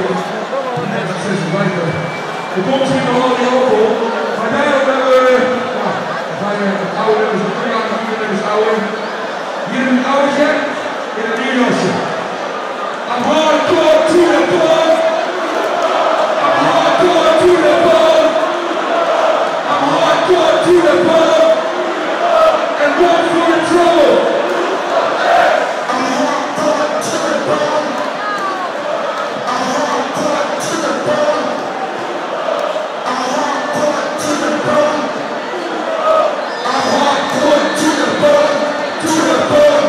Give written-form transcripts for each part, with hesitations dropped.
Er komt misschien nog wel die alcohol, maar daarom hebben we, nou, het oude nummers, de nummers oude. Hier in het oudje, in het nieuwjasje. I'm hardcore to the bone. I'm hardcore to the bone. I'm hardcore to the bone. And one for the trouble. I'm hardcore to the bone. I'm hardcore to the bone. I'm hardcore to the bone. I'm hardcore to the bone. To the bone.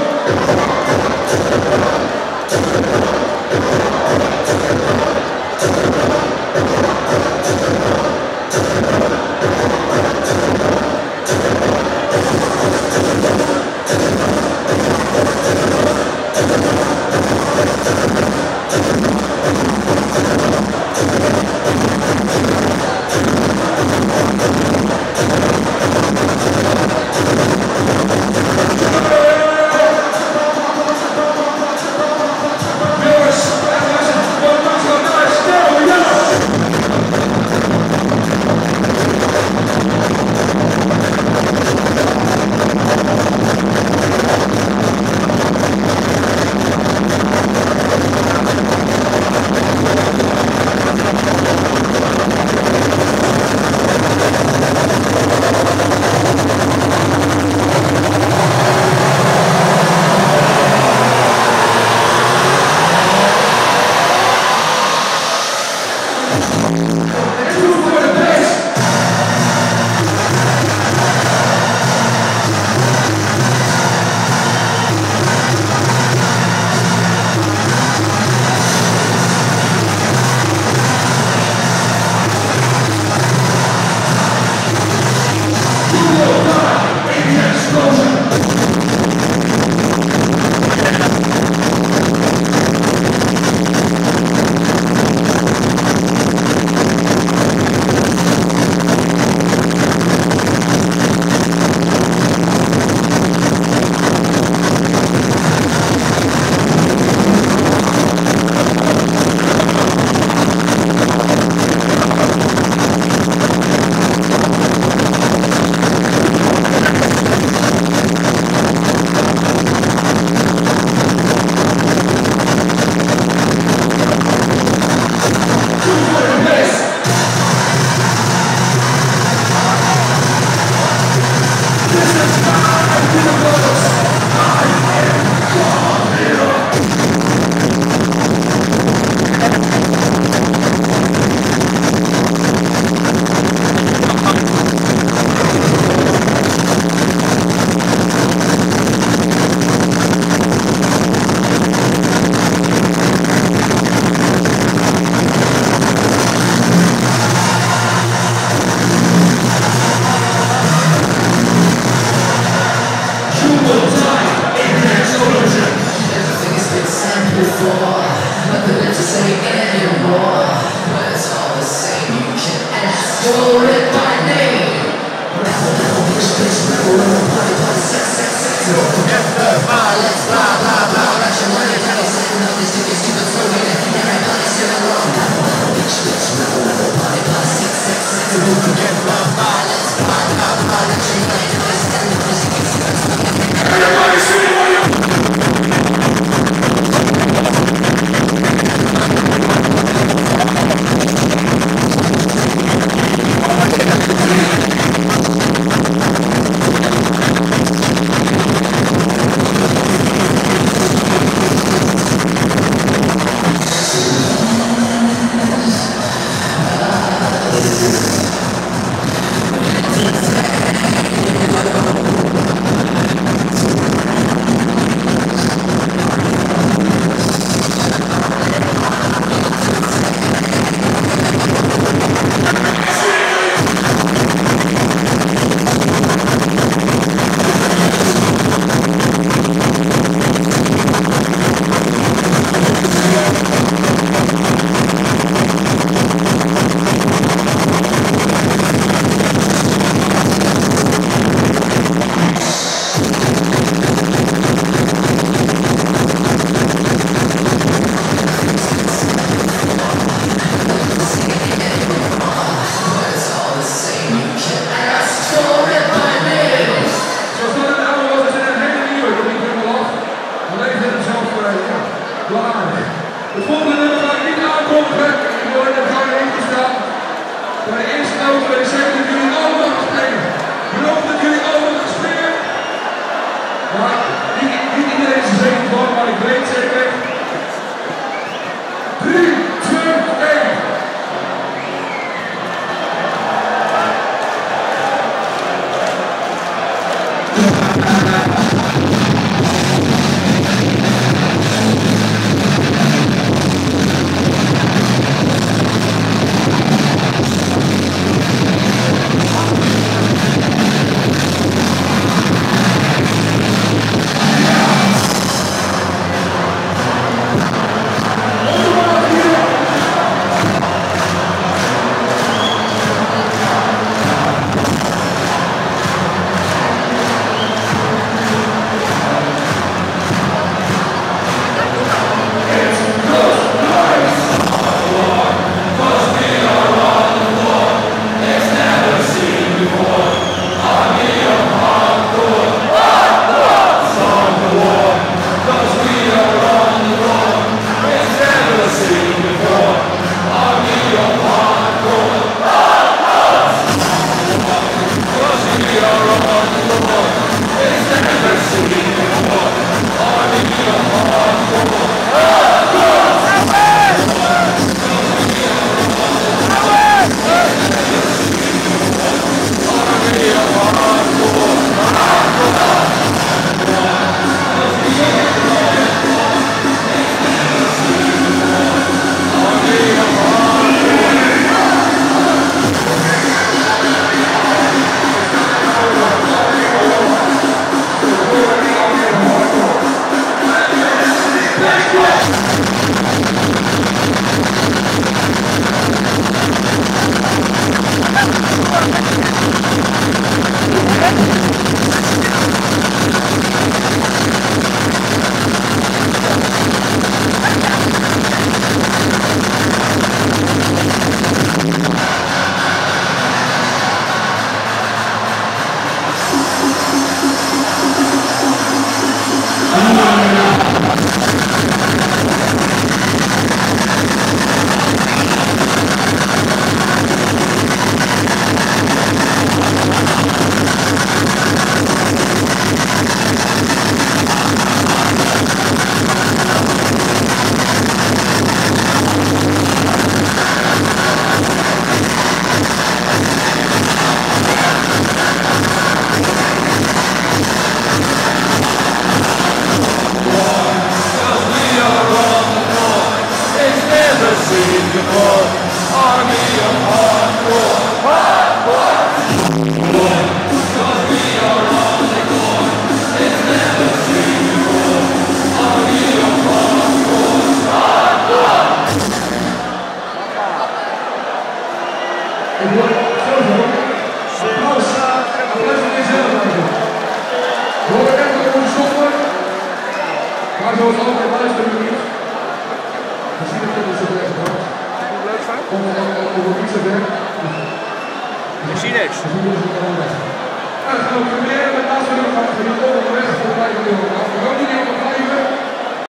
Applaus. Applaus voor jezelf eigenlijk. We horen echt nog over stoppen. Maar zoals altijd luisteren we niet. Misschien dat het zo erg wordt. Komt er over iets te ver. Ik zie niks. Dan gaan we proberen met laatste rug gaan. We gaan onderweg. We blijven nu. We gaan niet meer op